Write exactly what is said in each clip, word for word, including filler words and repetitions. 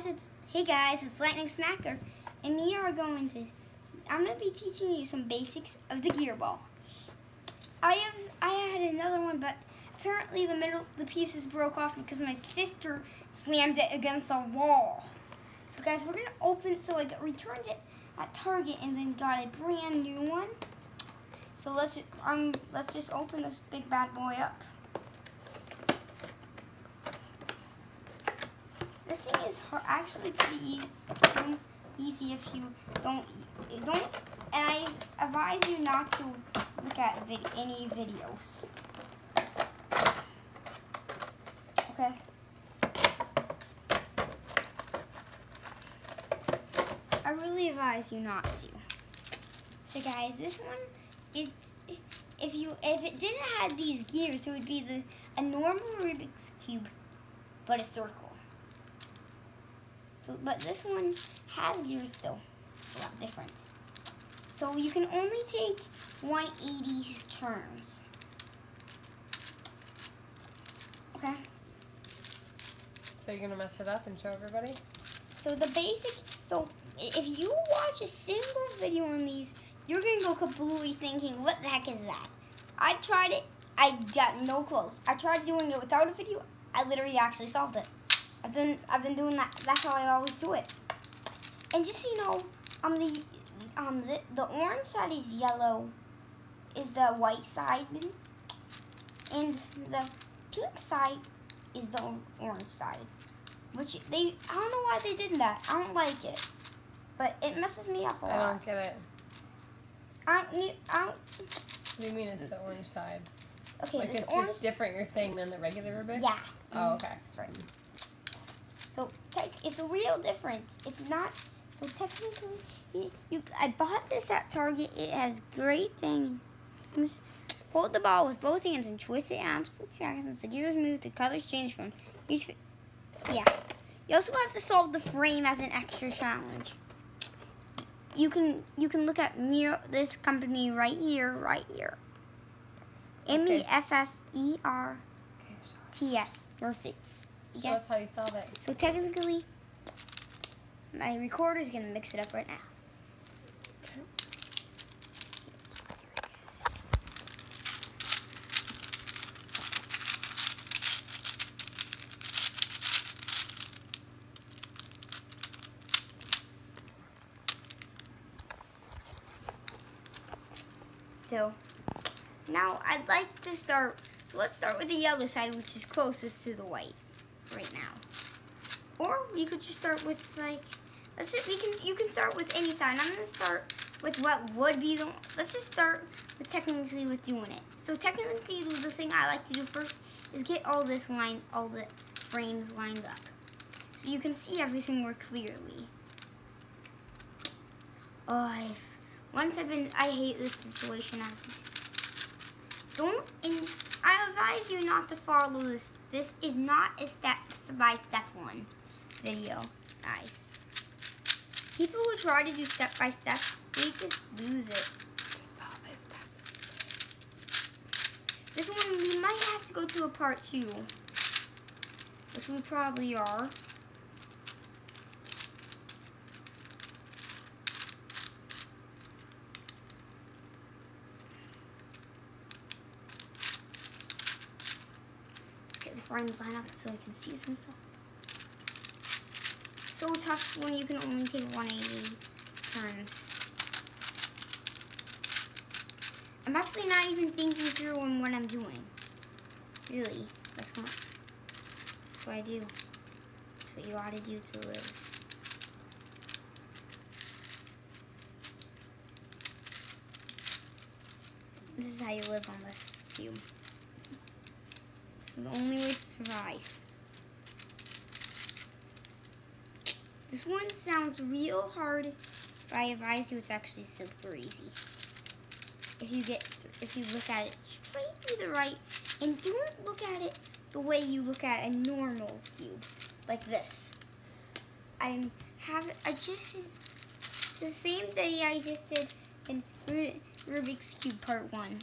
guys, it's hey guys, it's Lightning Smacker, and we are going to. I'm going to be teaching you some basics of the gear ball. I have I had another one, but apparently the middle the pieces broke off because my sister slammed it against the wall. So guys, we're going to open. So I returned it at Target and then got a brand new one. So let's um let's just open this big bad boy up. This thing is hard, actually pretty easy if you don't don't. And I advise you not to look at vid any videos. Okay. I really advise you not to. So guys, this one is if you if it didn't have these gears, it would be the a normal Rubik's Cube, but a circle. So, but this one has gears, so it's a lot different. So you can only take one hundred eighty turns. Okay. So you're gonna mess it up and show everybody? So the basic, so if you watch a single video on these, you're gonna go completely thinking, what the heck is that? I tried it, I got no close. I tried doing it without a video, I literally actually solved it. I've been, I've been doing that. That's how I always do it. And just so you know, um, the, um, the, the orange side is yellow, is the white side, and the pink side is the orange side. Which they, I don't know why they did that. I don't like it, but it messes me up a lot. I don't get it. I don't need. I don't. What do you mean it's the orange side? Okay, like this it's orange. just different. You're saying than the regular Rubik? Yeah. Oh, okay. That's right. So it's a real difference. It's not, so technically, you, you, I bought this at Target. It has great things. Hold the ball with both hands and twist it absolutely fast. The gears move, the colors change from each, yeah. You also have to solve the frame as an extra challenge. You can, you can look at Miro, this company right here, right here. M E F F E R T S, Murphys. Show us how you solve it. So technically, my recorder is going to mix it up right now. Okay. So now I'd like to start, so let's start with the yellow side, which is closest to the white right now. Or you could just start with like, let's just, we can, you can start with any side. I'm going to start with what would be the, let's just start with technically with doing it. So technically the thing I like to do first is get all this line, all the frames lined up. So you can see everything more clearly. Oh, I've, once I've been, I hate this situation. I have to, don't, and I advise you not to follow this. This is not a step-by-step one video, guys. People who try to do step-by-steps, they just lose it. This one, we might have to go to a part two, which we probably are. Frames line up so I can see some stuff. So tough when you can only take one hundred eighty turns. I'm actually not even thinking through on what I'm doing. Really, that's what, that's what I do. That's what you ought to do to live. This is how you live on this cube. This is the only way to survive. This one sounds real hard, but I advise you it's actually super easy. If you get, if you look at it straight to the right, and don't look at it the way you look at a normal cube, like this. I have, I just, it's the same day I just did in Rubik's Cube Part One.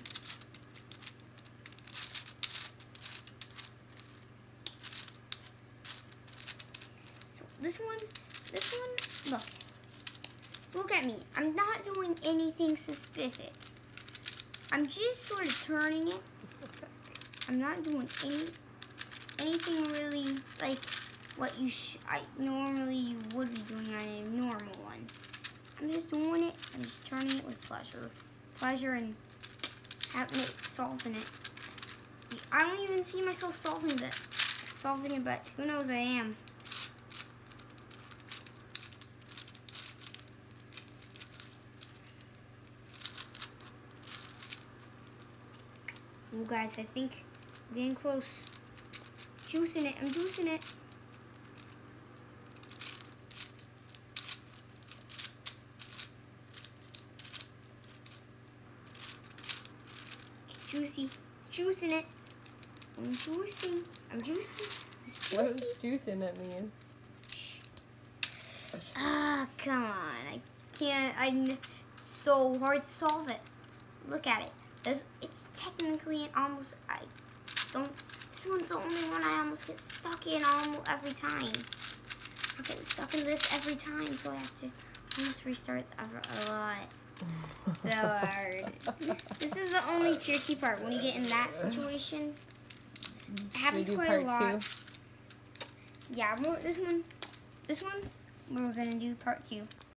this one, this one, look. So look at me. I'm not doing anything specific. I'm just sort of turning it. I'm not doing any anything really like what you sh I normally you would be doing on a normal one. I'm just doing it. I'm just turning it with pleasure, pleasure, and having it solving it. I don't even see myself solving it, solving it, but who knows? I am. Oh, guys, I think I'm getting close. Juicing it. I'm juicing it. It's juicy. It's juicing it. I'm juicing. I'm juicing. It's What juicy. does juice in it mean? Ah, come on. I can't. I. It's so hard to solve it. Look at it. There's, it's technically an almost. I don't. This one's the only one I almost get stuck in almost every time. I get stuck in this every time, so I have to almost restart a, a lot. So hard. This is the only tricky part when you get in that situation. It happens Should we do quite a part lot. two? Yeah, more, this one, this one's we're gonna do part two.